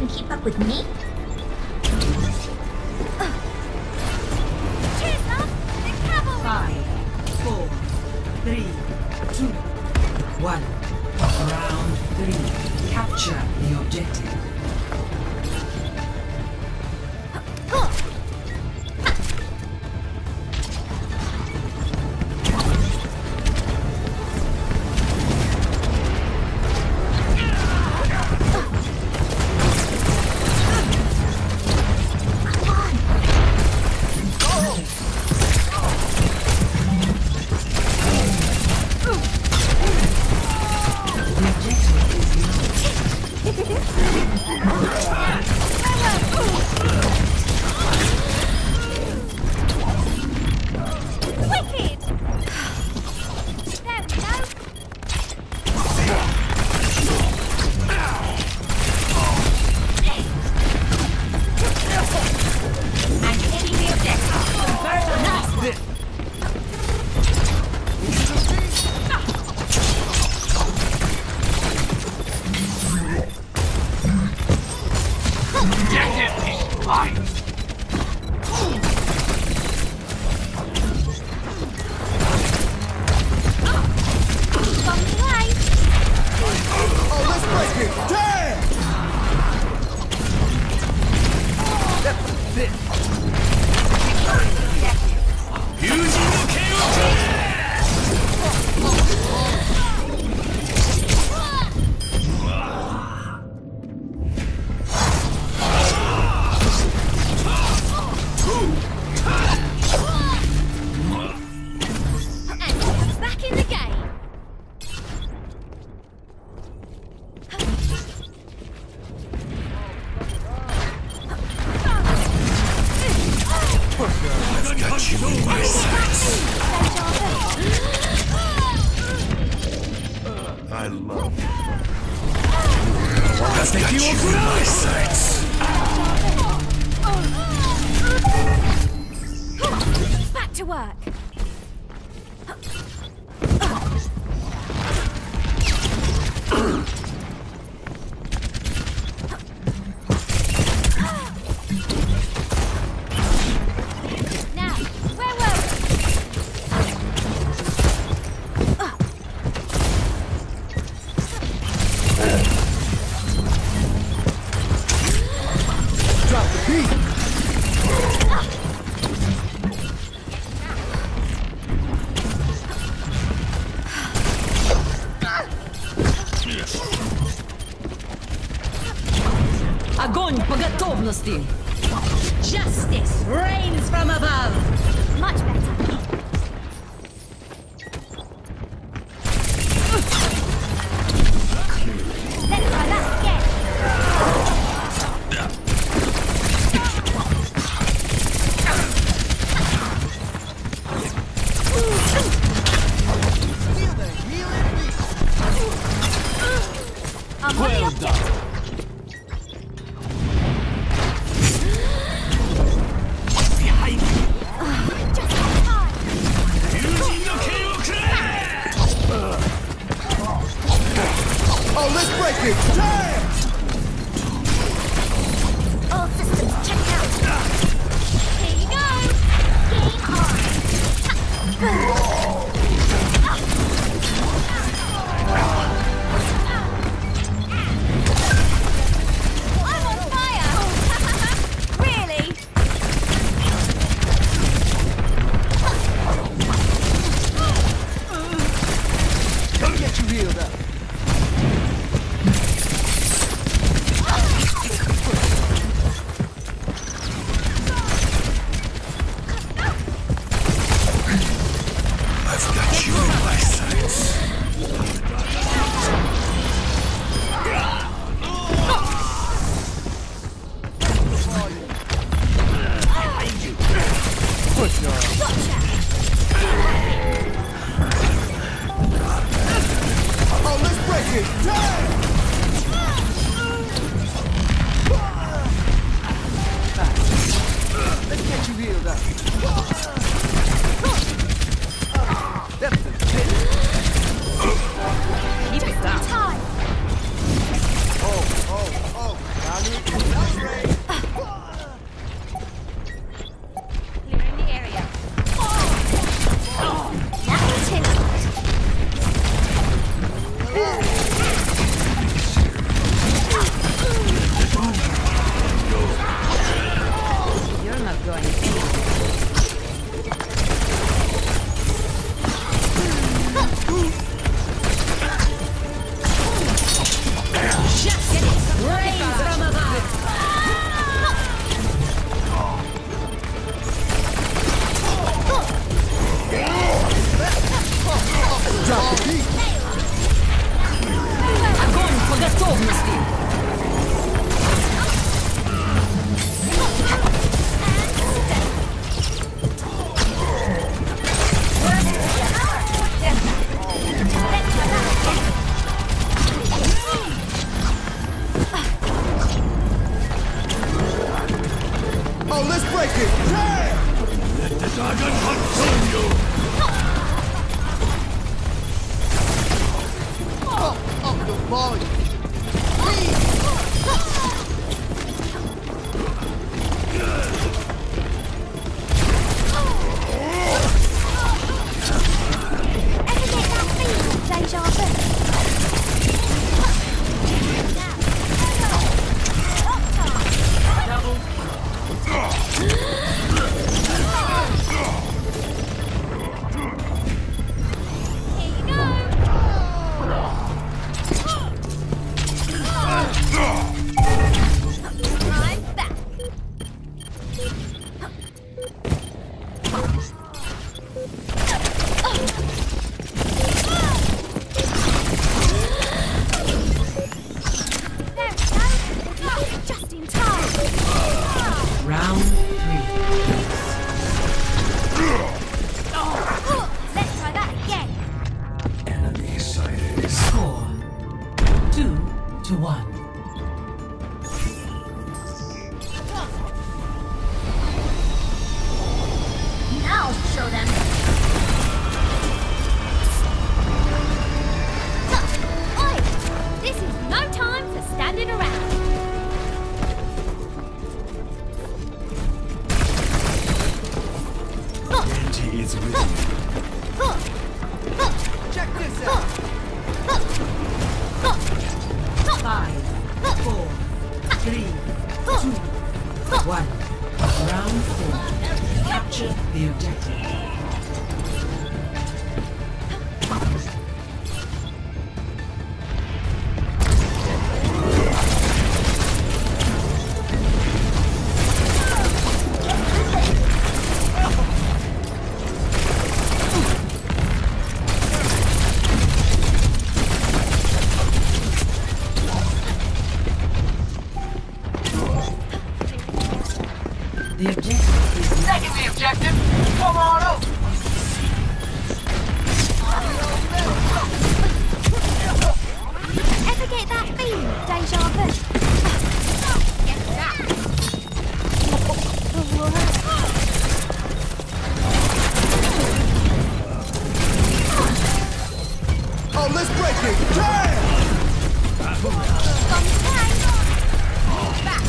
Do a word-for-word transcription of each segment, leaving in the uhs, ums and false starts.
can keep up with me? Cheers, love! The cavalry! Five, four, three, two, one. Round three. Capture the objective. I love you. I've got you in my sights. Back to work. Огонь по готовности! Justice reigns from above! Much better. Let's try that again. I'm well done. Just in time. Clearing the area. That's it. You're not going anywhere. Justice reigns from above. Огонь по готовности. Oh, let's break it! Damn! Let the dragon consume you! Up, up the volume! Ever get that feeling of deja vu? Just in time. Round three. Let's try that again. Enemy sighted. Score two to one. Now show them. Oi! This is no time for standing around. Anti is with you. Check this out! Five, four, three, two, one. Round four. Capture the objective. The objective is Taking the objective. Come on up. Ever get that feeling of deja vu? Get that. Oh, let's break it! Damn! Gone today. Back.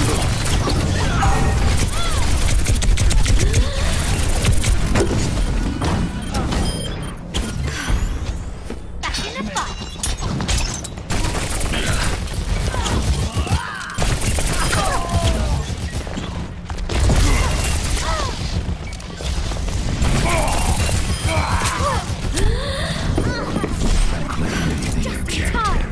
Back in the fight. Just in time.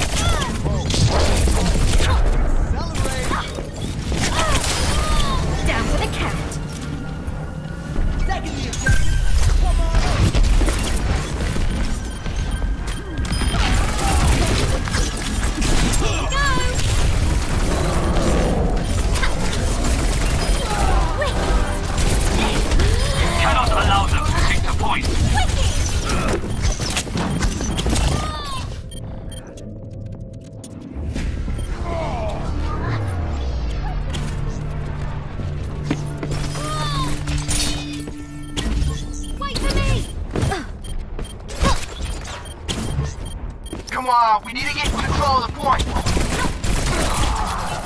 Down for the count. Taking the objective. Come on up. Cannot allow them to take the point. Wait for me! Come on, we need to get control of the point.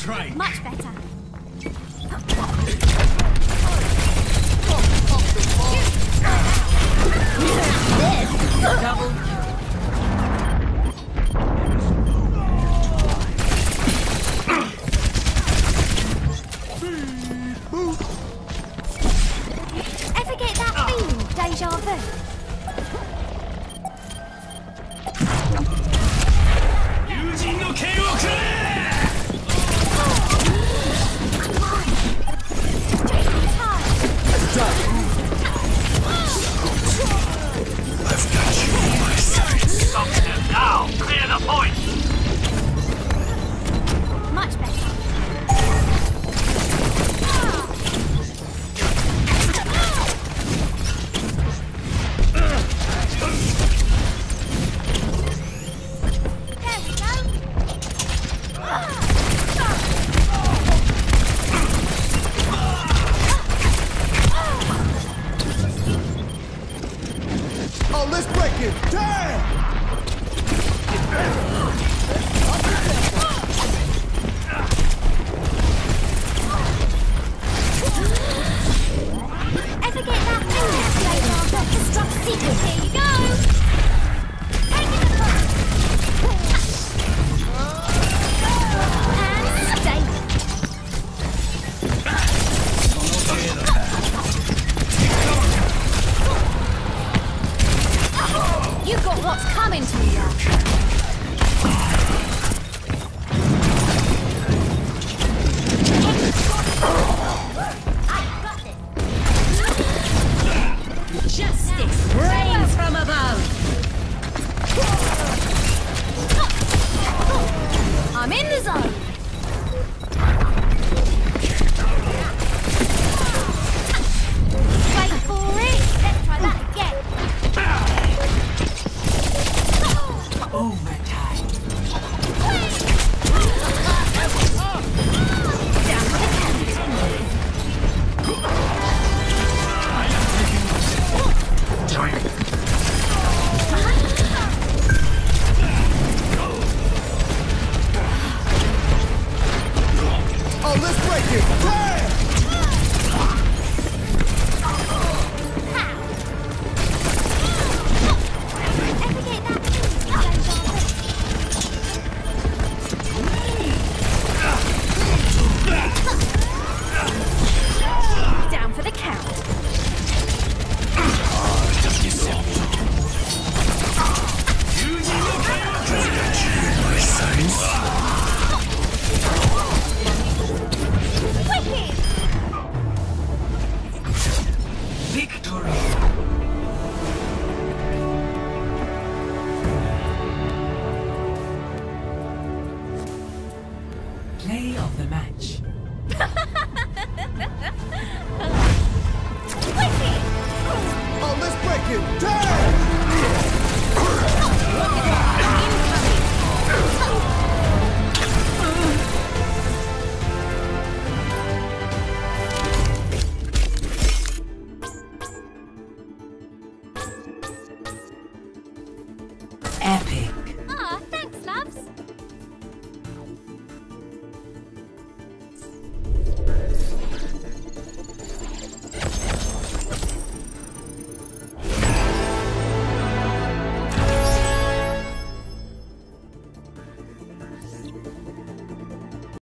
strike. Much better. Double kill. Ever get that feeling, deja vu? I've got you in my sights. Stop them now! Clear the point! Much better. There we go. Oh, let's break it! Damn! Ever get that feeling, deja vu? Destruct secret. Here you go. Take it apart. And stay. You got what's coming to you. I got this. Justice reigns from above. I'm in the zone. Wait for it. Let's try that again. Overtime. Down for the count. Oh, let's break it! Damn! Ever get that feeling, deja vu? Down for the count. Wicked! Victory. Play of the match. Wicked! Oh, let's break it! Damn!